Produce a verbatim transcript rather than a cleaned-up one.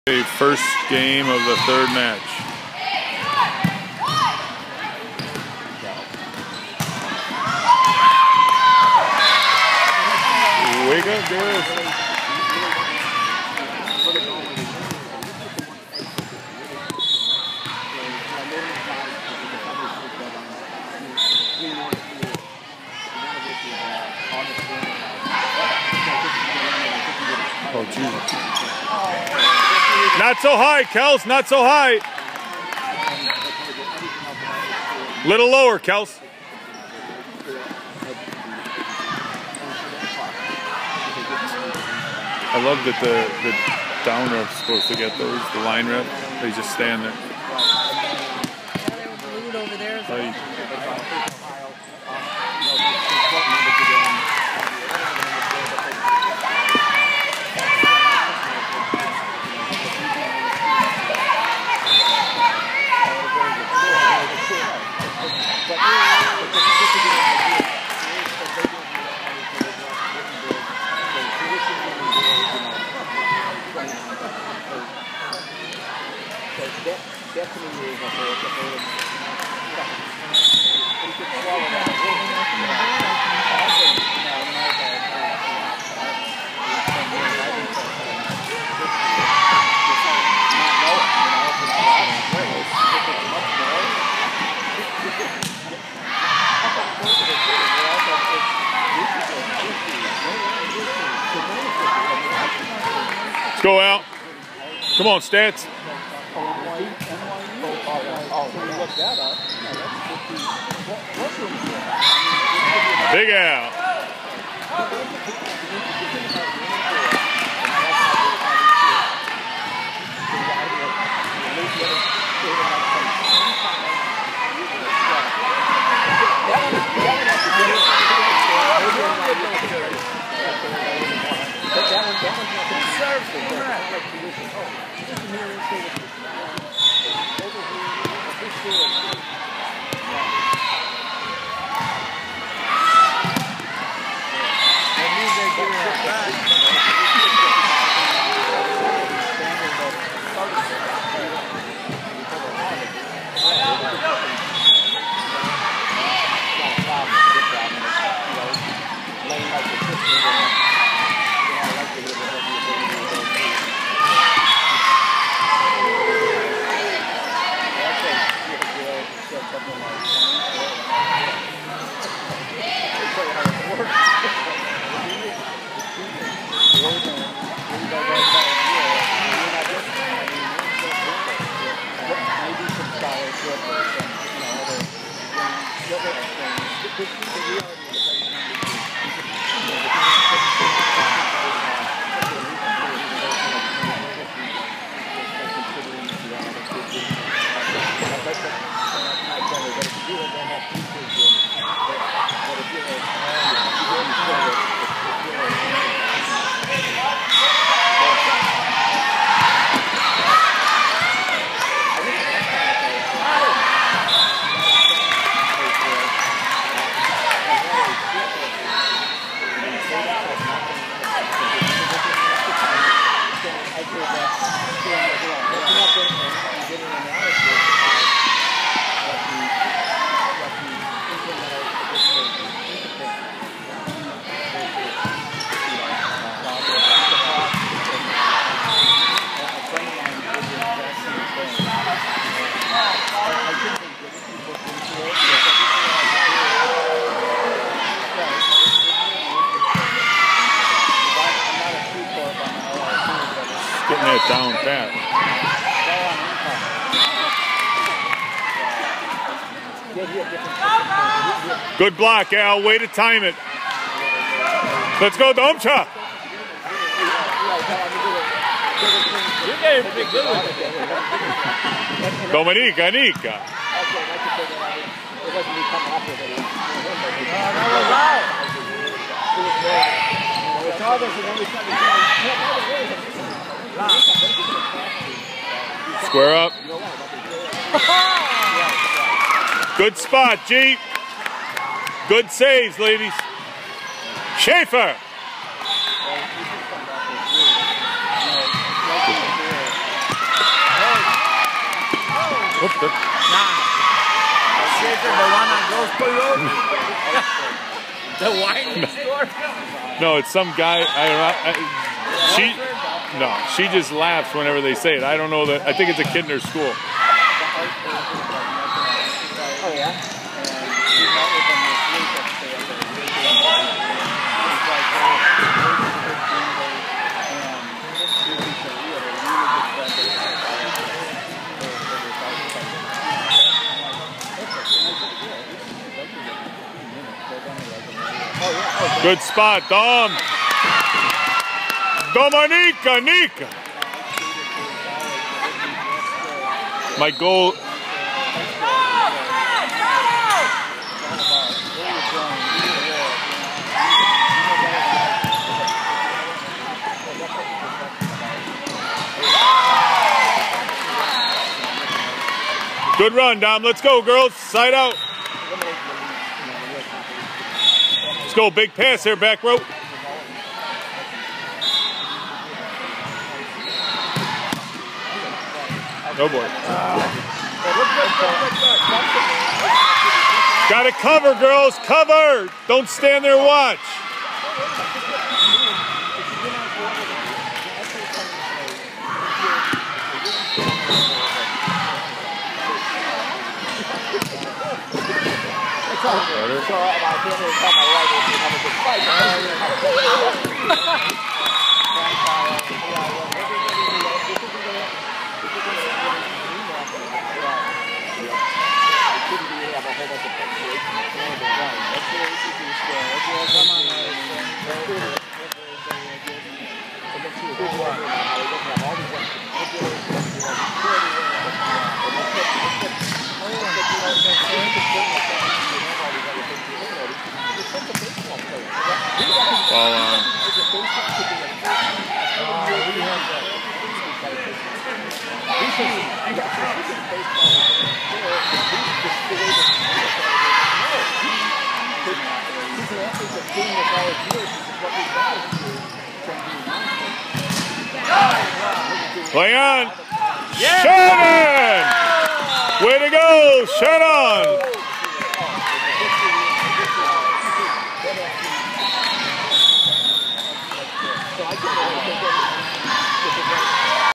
A first game of the third match. Wake up, girls. Oh, Jesus. Not so high, Kels, not so high. Little lower, Kels. I love that the, the down rep's supposed to get those, the line rep. They just stand there. Like, let's go out. Come on, Stats. Big out. Getting that down pat. Good block, Al. Way to time it. Let's go, Domcha. Dominica, Nica. Square up. Good spot, Jeep. Good saves, ladies. Schaefer. Oops, Nah. The one on Grosspool Road? The wine store? No, it's some guy. I, I, she, no, she just laughs whenever they say it. I don't know that. I think it's a kid in her school. Oh, yeah? Good spot, Dom. Dominica, Nika. My goal. Good run, Dom. Let's go, girls. Side out. Let's go. Big pass here, back row. Oh boy. Got to cover, girls. Cover. Don't stand there and watch. Ball on. Play on. Yeah. Shannon! Way to go, Shannon!